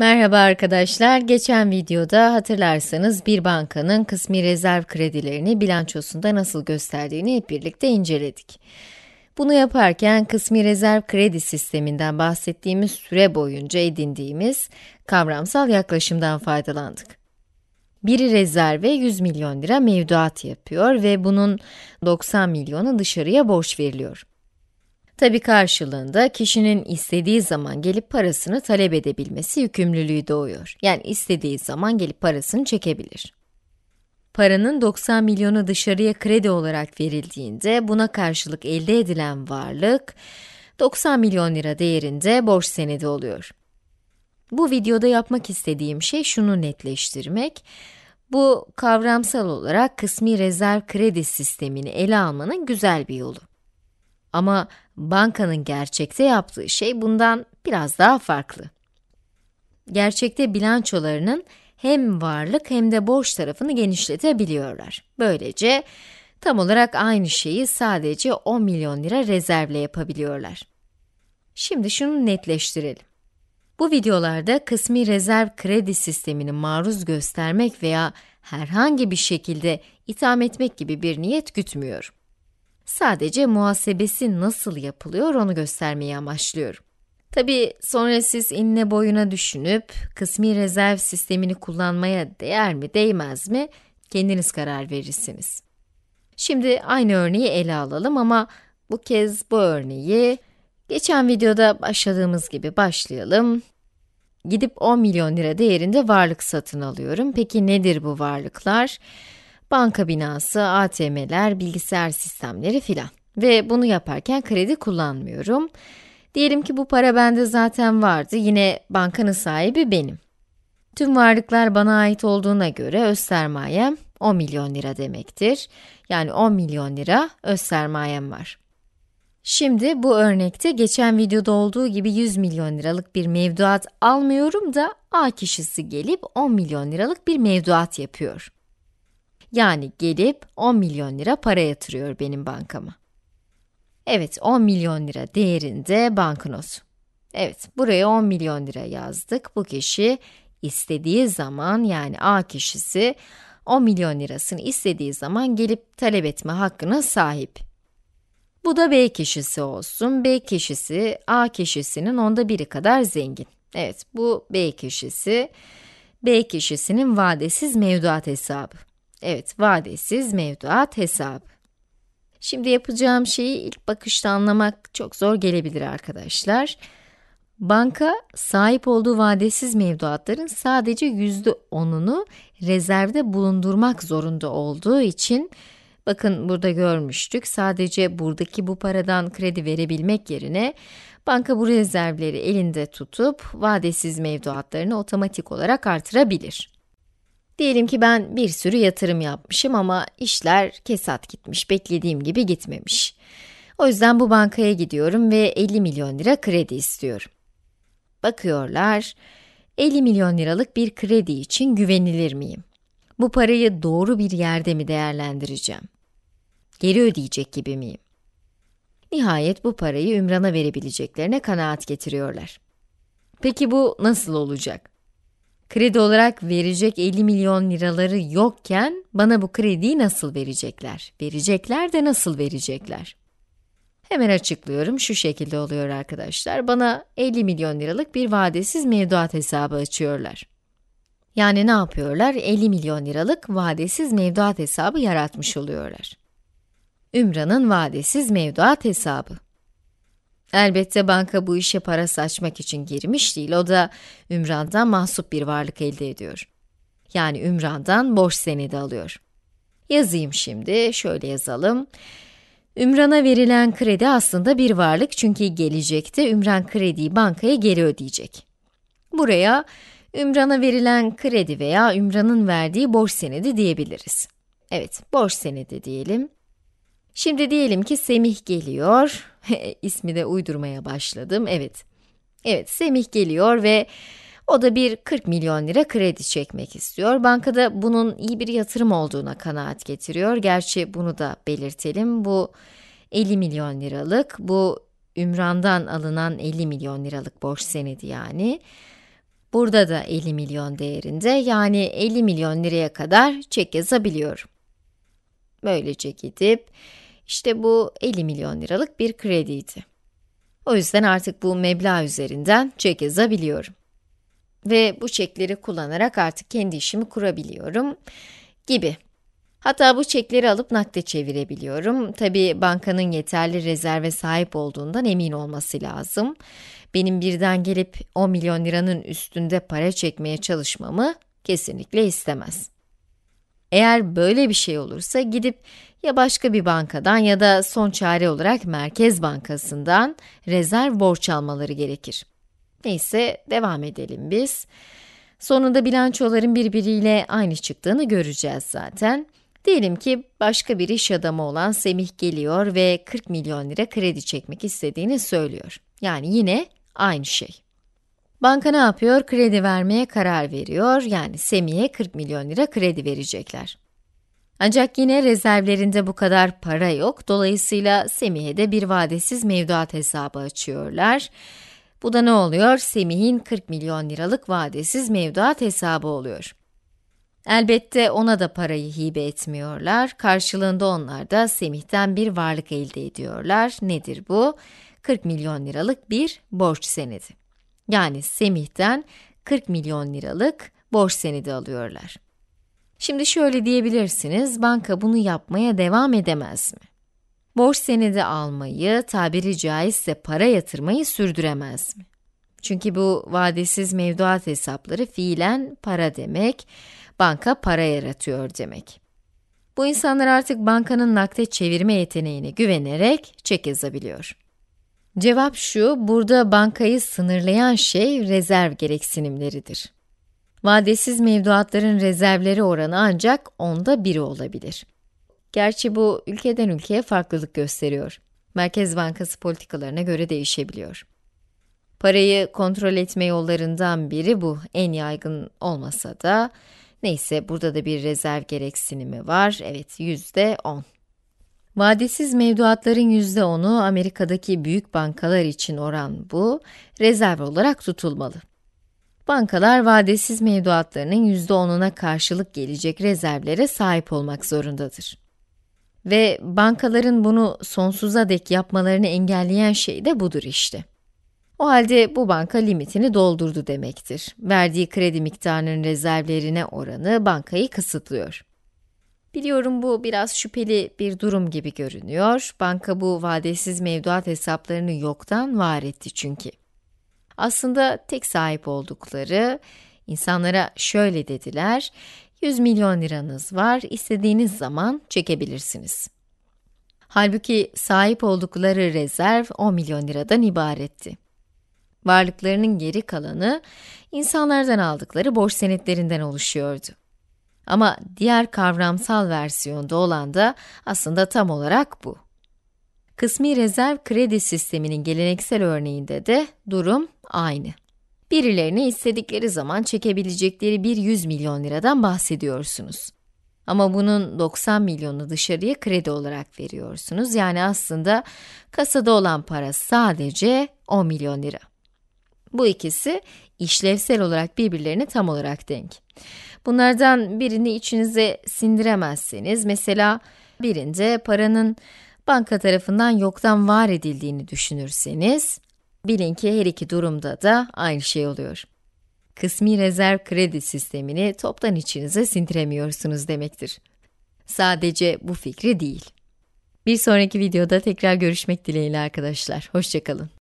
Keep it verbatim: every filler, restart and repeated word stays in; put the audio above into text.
Merhaba arkadaşlar. Geçen videoda hatırlarsanız bir bankanın kısmi rezerv kredilerini bilançosunda nasıl gösterdiğini hep birlikte inceledik. Bunu yaparken kısmi rezerv kredi sisteminden bahsettiğimiz süre boyunca edindiğimiz kavramsal yaklaşımdan faydalandık. Biri rezerve yüz milyon lira mevduat yapıyor ve bunun doksan milyonu dışarıya borç veriliyor. Tabii karşılığında kişinin istediği zaman gelip parasını talep edebilmesi yükümlülüğü doğuyor. Yani istediği zaman gelip parasını çekebilir. Paranın doksan milyonu dışarıya kredi olarak verildiğinde buna karşılık elde edilen varlık doksan milyon lira değerinde borç senedi oluyor. Bu videoda yapmak istediğim şey şunu netleştirmek. Bu kavramsal olarak kısmi rezerv kredi sistemini ele almanın güzel bir yolu. Ama bankanın gerçekte yaptığı şey bundan biraz daha farklı. Gerçekte bilançolarının hem varlık hem de borç tarafını genişletebiliyorlar. Böylece tam olarak aynı şeyi sadece on milyon lira rezervle yapabiliyorlar. Şimdi şunu netleştirelim. Bu videolarda kısmi rezerv kredi sistemini maruz göstermek veya herhangi bir şekilde itham etmek gibi bir niyet gütmüyorum. Sadece muhasebesi nasıl yapılıyor onu göstermeyi amaçlıyorum. Tabii sonra siz enine boyuna düşünüp kısmi rezerv sistemini kullanmaya değer mi değmez mi kendiniz karar verirsiniz. Şimdi aynı örneği ele alalım ama bu kez bu örneği geçen videoda başladığımız gibi başlayalım. Gidip on milyon lira değerinde varlık satın alıyorum. Peki nedir bu varlıklar? Banka binası, A T M'ler, bilgisayar sistemleri filan. Ve bunu yaparken kredi kullanmıyorum. Diyelim ki bu para bende zaten vardı, yine bankanın sahibi benim. Tüm varlıklar bana ait olduğuna göre öz sermayem on milyon lira demektir. Yani on milyon lira öz sermayem var. Şimdi bu örnekte geçen videoda olduğu gibi yüz milyon liralık bir mevduat almıyorum da A kişisi gelip on milyon liralık bir mevduat yapıyor. Yani gelip on milyon lira para yatırıyor benim bankama. Evet, on milyon lira değerinde banknot. Evet, buraya on milyon lira yazdık. Bu kişi istediği zaman, yani A kişisi on milyon lirasını istediği zaman gelip talep etme hakkına sahip. Bu da B kişisi olsun. B kişisi A kişisinin onda biri kadar zengin. Evet, bu B kişisi, B kişisinin vadesiz mevduat hesabı. Evet, vadesiz mevduat hesabı. Şimdi yapacağım şeyi ilk bakışta anlamak çok zor gelebilir arkadaşlar. Banka, sahip olduğu vadesiz mevduatların sadece yüzde onunu rezervde bulundurmak zorunda olduğu için, bakın burada görmüştük, sadece buradaki bu paradan kredi verebilmek yerine, banka bu rezervleri elinde tutup vadesiz mevduatlarını otomatik olarak artırabilir. Diyelim ki ben bir sürü yatırım yapmışım ama işler kesat gitmiş, beklediğim gibi gitmemiş. O yüzden bu bankaya gidiyorum ve elli milyon lira kredi istiyorum. Bakıyorlar, elli milyon liralık bir kredi için güvenilir miyim? Bu parayı doğru bir yerde mi değerlendireceğim? Geri ödeyecek gibi miyim? Nihayet bu parayı Ümran'a verebileceklerine kanaat getiriyorlar. Peki bu nasıl olacak? Kredi olarak verecek elli milyon liraları yokken bana bu krediyi nasıl verecekler? Verecekler de nasıl verecekler? Hemen açıklıyorum, şu şekilde oluyor arkadaşlar. Bana elli milyon liralık bir vadesiz mevduat hesabı açıyorlar. Yani ne yapıyorlar? elli milyon liralık vadesiz mevduat hesabı yaratmış oluyorlar. Ümran'ın vadesiz mevduat hesabı. Elbette banka bu işe para saçmak için girmiş değil, o da Ümran'dan mahsup bir varlık elde ediyor. Yani Ümran'dan borç senedi alıyor. Yazayım şimdi, şöyle yazalım. Ümran'a verilen kredi aslında bir varlık çünkü gelecekte Ümran krediyi bankaya geri ödeyecek. Buraya Ümran'a verilen kredi veya Ümran'ın verdiği borç senedi diyebiliriz. Evet, borç senedi diyelim. Şimdi diyelim ki Semih geliyor, ismi de uydurmaya başladım, evet. Evet, Semih geliyor ve o da bir kırk milyon lira kredi çekmek istiyor. Bankada bunun iyi bir yatırım olduğuna kanaat getiriyor. Gerçi bunu da belirtelim, bu elli milyon liralık, bu Ümran'dan alınan elli milyon liralık borç senedi yani. Burada da elli milyon değerinde, yani elli milyon liraya kadar çek yazabiliyorum. Böylece gidip, işte bu elli milyon liralık bir krediydi. O yüzden artık bu meblağ üzerinden çek yazabiliyorum. Ve bu çekleri kullanarak artık kendi işimi kurabiliyorum gibi. Hatta bu çekleri alıp nakde çevirebiliyorum. Tabii bankanın yeterli rezerve sahip olduğundan emin olması lazım. Benim birden gelip on milyon liranın üstünde para çekmeye çalışmamı kesinlikle istemez. Eğer böyle bir şey olursa gidip ya başka bir bankadan ya da son çare olarak Merkez Bankası'ndan rezerv borç almaları gerekir. Neyse, devam edelim biz. Sonunda bilançoların birbiriyle aynı çıktığını göreceğiz zaten. Diyelim ki başka bir iş adamı olan Semih geliyor ve kırk milyon lira kredi çekmek istediğini söylüyor. Yani yine aynı şey. Banka ne yapıyor? Kredi vermeye karar veriyor. Yani Semih'e kırk milyon lira kredi verecekler. Ancak yine rezervlerinde bu kadar para yok. Dolayısıyla Semih'e de bir vadesiz mevduat hesabı açıyorlar. Bu da ne oluyor? Semih'in kırk milyon liralık vadesiz mevduat hesabı oluyor. Elbette ona da parayı hibe etmiyorlar. Karşılığında onlar da Semih'ten bir varlık elde ediyorlar. Nedir bu? kırk milyon liralık bir borç senedi. Yani Semih'ten kırk milyon liralık borç senedi alıyorlar. Şimdi şöyle diyebilirsiniz, banka bunu yapmaya devam edemez mi? Borç senedi almayı, tabiri caizse para yatırmayı sürdüremez mi? Çünkü bu vadesiz mevduat hesapları fiilen para demek, banka para yaratıyor demek. Bu insanlar artık bankanın nakde çevirme yeteneğine güvenerek çek yazabiliyor. Cevap şu, burada bankayı sınırlayan şey rezerv gereksinimleridir. Vadesiz mevduatların rezervleri oranı ancak onda biri olabilir. Gerçi bu ülkeden ülkeye farklılık gösteriyor. Merkez Bankası politikalarına göre değişebiliyor. Parayı kontrol etme yollarından biri bu, en yaygın olmasa da. Neyse, burada da bir rezerv gereksinimi var, evet yüzde on. Vadesiz mevduatların yüzde onu Amerika'daki büyük bankalar için oran bu, rezerv olarak tutulmalı. Bankalar vadesiz mevduatlarının yüzde onuna karşılık gelecek rezervlere sahip olmak zorundadır. Ve bankaların bunu sonsuza dek yapmalarını engelleyen şey de budur işte. O halde bu banka limitini doldurdu demektir. Verdiği kredi miktarının rezervlerine oranı bankayı kısıtlıyor. Biliyorum bu biraz şüpheli bir durum gibi görünüyor. Banka bu vadesiz mevduat hesaplarını yoktan var etti çünkü. Aslında tek sahip oldukları, insanlara şöyle dediler, yüz milyon liranız var, istediğiniz zaman çekebilirsiniz. Halbuki sahip oldukları rezerv on milyon liradan ibaretti. Varlıklarının geri kalanı, insanlardan aldıkları borç senetlerinden oluşuyordu. Ama diğer kavramsal versiyonda olan da aslında tam olarak bu. Kısmi rezerv kredi sisteminin geleneksel örneğinde de durum aynı. Birilerine istedikleri zaman çekebilecekleri bir yüz milyon liradan bahsediyorsunuz. Ama bunun doksan milyonu dışarıya kredi olarak veriyorsunuz. Yani aslında kasada olan para sadece on milyon lira. Bu ikisi işlevsel olarak birbirlerine tam olarak denk. Bunlardan birini içinize sindiremezseniz, mesela birinde paranın banka tarafından yoktan var edildiğini düşünürseniz, bilin ki her iki durumda da aynı şey oluyor. Kısmi rezerv kredi sistemini toptan içinize sindiremiyorsunuz demektir. Sadece bu fikri değil. Bir sonraki videoda tekrar görüşmek dileğiyle arkadaşlar. Hoşça kalın.